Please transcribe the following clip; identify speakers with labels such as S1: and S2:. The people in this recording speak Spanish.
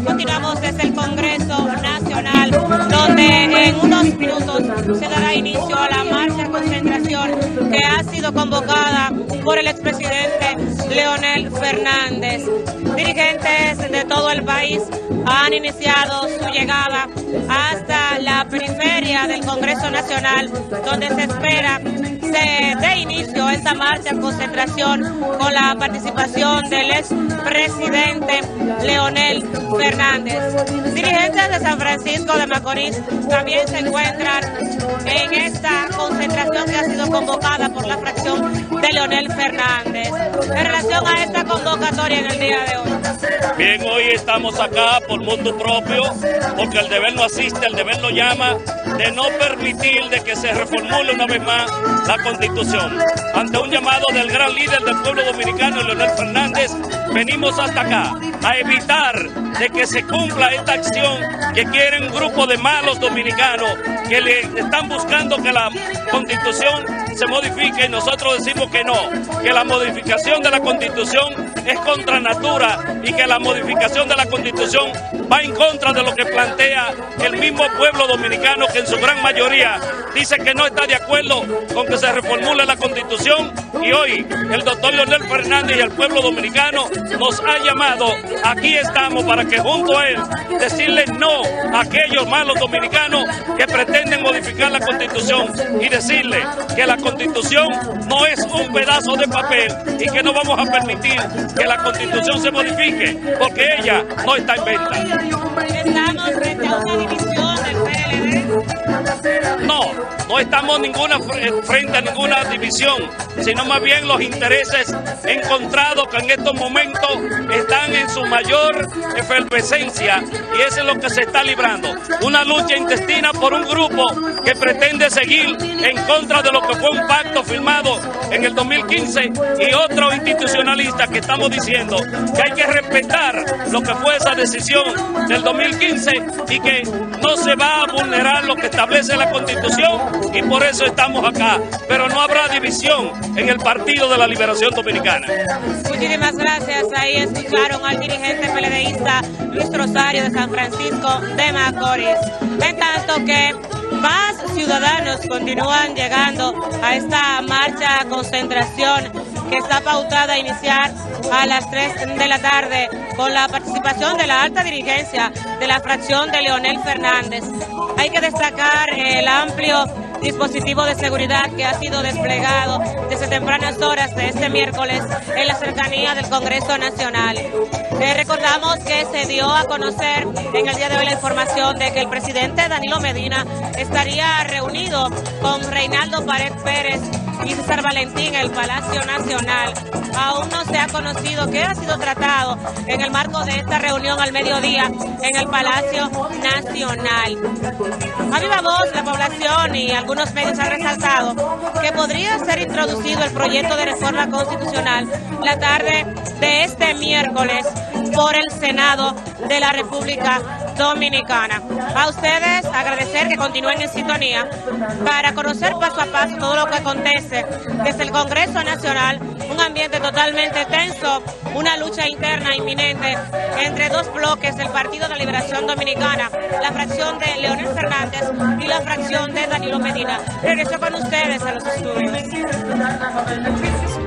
S1: Continuamos desde el Congreso Nacional, donde en unos minutos se dará inicio a la marcha concentración que ha sido convocada por el expresidente Leonel Fernández. Dirigentes de todo el país han iniciado su llegada hasta la periferia del Congreso Nacional, donde se espera se dé inicio a esta marcha concentración con la participación del expresidente Leonel Fernández. Dirigentes de San Francisco de Macorís también se encuentran en esta concentración que ha sido convocada por la fracción de Leonel Fernández. En relación a esta convocatoria en el día de hoy.
S2: Bien, hoy estamos acá por mutuo propio, porque el deber no asiste, el deber no llama, de no permitir de que se reformule una vez más la Constitución. Ante un llamado del gran líder del pueblo dominicano, Leonel Fernández, venimos hasta acá a evitar de que se cumpla esta acción que quieren un grupo de malos dominicanos que le están buscando que la Constitución se modifique, y nosotros decimos que no, que la modificación de la Constitución es contra natura y que la modificación de la Constitución va en contra de lo que plantea el mismo pueblo dominicano, que en su gran mayoría dice que no está de acuerdo con que se reformule la Constitución. Y hoy el doctor Leonel Fernández y el pueblo dominicano nos ha llamado, aquí estamos para que junto a él decirle no a aquellos malos dominicanos que pretenden modificar la Constitución, y decirle que la Constitución no es un pedazo de papel y que no vamos a permitir que la Constitución se modifique, porque ella no está en venta.
S1: ¿Estamos frente a una división del PLD?
S2: No estamos frente a ninguna división, sino más bien los intereses encontrados que en estos momentos están en su mayor efervescencia, y eso es lo que se está librando. Una lucha intestina por un grupo que pretende seguir en contra de lo que fue un pacto firmado en el 2015, y otros institucionalistas que estamos diciendo que hay que respetar lo que fue esa decisión del 2015 y que no se va a vulnerar lo que establece la Constitución, y por eso estamos acá. Pero no habrá división en el Partido de la Liberación Dominicana.
S1: Muchísimas gracias. Ahí escucharon al dirigente peledeísta Luis Rosario de San Francisco de Macorís. En tanto que más ciudadanos continúan llegando a esta marcha concentración que está pautada a iniciar a las 3 de la tarde con la participación de la alta dirigencia de la fracción de Leonel Fernández. Hay que destacar el amplio dispositivo de seguridad que ha sido desplegado desde tempranas horas de este miércoles en la cercanía del Congreso Nacional. Recordamos que se dio a conocer en el día de hoy la información de que el presidente Danilo Medina estaría reunido con Reinaldo Pared Pérez y César Valentín en el Palacio Nacional. Aún no se ha conocido qué ha sido tratado en el marco de esta reunión al mediodía en el Palacio Nacional. A viva voz, la población y algunos medios han resaltado que podría ser introducido el proyecto de reforma constitucional la tarde de este miércoles por el Senado de la República Dominicana. A ustedes agradecer que continúen en sintonía para conocer paso a paso todo lo que acontece desde el Congreso Nacional, un ambiente totalmente tenso, una lucha interna inminente entre dos bloques del Partido de la Liberación Dominicana, la fracción de Leonel Fernández y la fracción de Danilo Medina. Regreso con ustedes a los estudios.